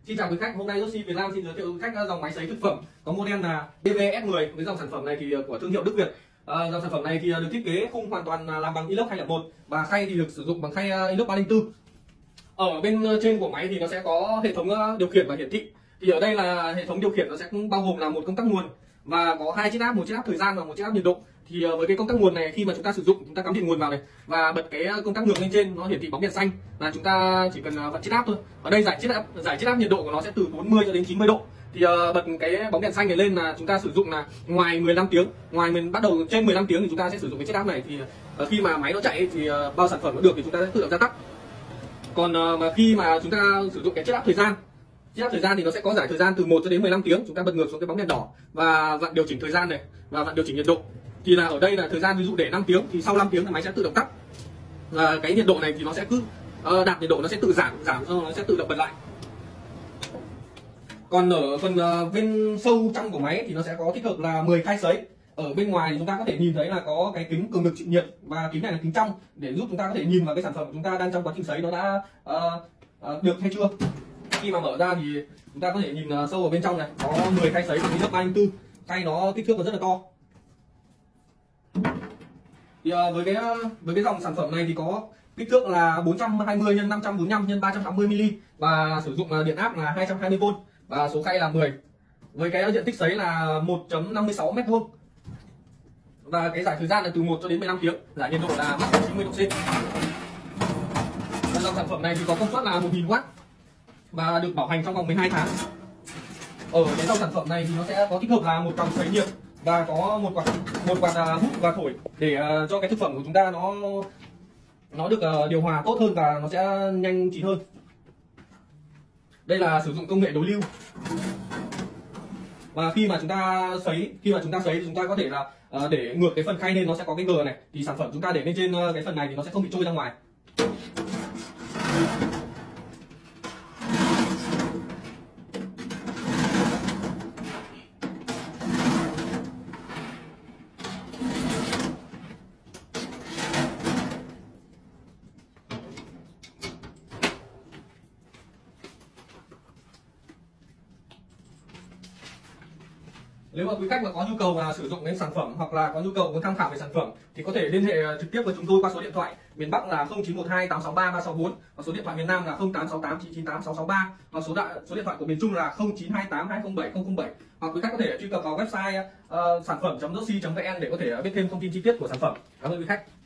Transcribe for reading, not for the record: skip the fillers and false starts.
Xin chào quý khách, hôm nay Rossi Việt Nam xin giới thiệu với khách dòng máy sấy thực phẩm có model là DVS10. Với dòng sản phẩm này thì của thương hiệu Đức Việt. Dòng sản phẩm này thì được thiết kế khung hoàn toàn làm bằng inox 201 và khay thì được sử dụng bằng khay inox 304. Ở bên trên của máy thì nó sẽ có hệ thống điều khiển và hiển thị. Thì ở đây là hệ thống điều khiển, nó sẽ bao gồm là một công tắc nguồn và có hai chiếc áp, một chiếc áp thời gian và một chiếc áp nhiệt độ. Thì với cái công tắc nguồn này, khi mà chúng ta sử dụng, chúng ta cắm điện nguồn vào này và bật cái công tắc ngược lên trên, nó hiển thị bóng đèn xanh là chúng ta chỉ cần vặn chiếc áp thôi. Ở đây giải chiếc áp nhiệt độ của nó sẽ từ 40 cho đến 90 độ. Thì bật cái bóng đèn xanh này lên là chúng ta sử dụng là ngoài 15 tiếng, ngoài mình bắt đầu trên 15 tiếng thì chúng ta sẽ sử dụng cái chiếc áp này. Thì khi mà máy nó chạy thì bao sản phẩm nó được thì chúng ta sẽ tự động gia tắt. Còn mà khi mà chúng ta sử dụng cái chiếc áp thời gian thì nó sẽ có giải thời gian từ 1 cho đến 15 tiếng. Chúng ta bật ngược xuống cái bóng đèn đỏ và vặn điều chỉnh thời gian này và vặn điều chỉnh nhiệt độ. Thì là ở đây là thời gian ví dụ để 5 tiếng thì sau 5 tiếng là máy sẽ tự động tắt. Và cái nhiệt độ này thì nó sẽ cứ đạt nhiệt độ nó sẽ tự giảm nó sẽ tự động bật lại. Còn ở phần bên sâu trong của máy thì nó sẽ có tích hợp là 10 khay sấy. Ở bên ngoài thì chúng ta có thể nhìn thấy là có cái kính cường lực chịu nhiệt và kính này là kính trong để giúp chúng ta có thể nhìn vào cái sản phẩm của chúng ta đang trong quá trình sấy nó đã được hay chưa. Khi mà mở ra thì chúng ta có thể nhìn sâu ở bên trong này, có 10 khay sấy bằng inox 304. Khay nó kích thước nó rất là to. Thì với cái dòng sản phẩm này thì có kích thước là 420 x 545 x 380 mm và sử dụng điện áp là 220V và số khay là 10. Với cái diện tích sấy là 1.56 m2. Và cái giải thời gian là từ 1 cho đến 15 tiếng, giải nhiệt độ là max 90 độ C. Dòng sản phẩm này thì có công suất là 1000W và được bảo hành trong vòng 12 tháng. Ở cái dòng sản phẩm này thì nó sẽ có tích hợp là một còng sấy nhiệt và có một quạt hút và thổi để cho cái thực phẩm của chúng ta nó được điều hòa tốt hơn và nó sẽ nhanh chín hơn. Đây là sử dụng công nghệ đối lưu. Và khi mà chúng ta sấy thì chúng ta có thể là để ngược cái phần khay lên, nó sẽ có cái gờ này, thì sản phẩm chúng ta để lên trên cái phần này thì nó sẽ không bị trôi ra ngoài. Nếu mà quý khách mà có nhu cầu sử dụng đến sản phẩm hoặc là có nhu cầu muốn tham khảo về sản phẩm thì có thể liên hệ trực tiếp với chúng tôi qua số điện thoại miền Bắc là 0912 863 364 và số điện thoại miền Nam là 0868 998 663 và số điện thoại của miền Trung là 0928 207 007. Hoặc quý khách có thể truy cập vào website sản phẩm.rossi.vn để có thể biết thêm thông tin chi tiết của sản phẩm. Cảm ơn quý khách.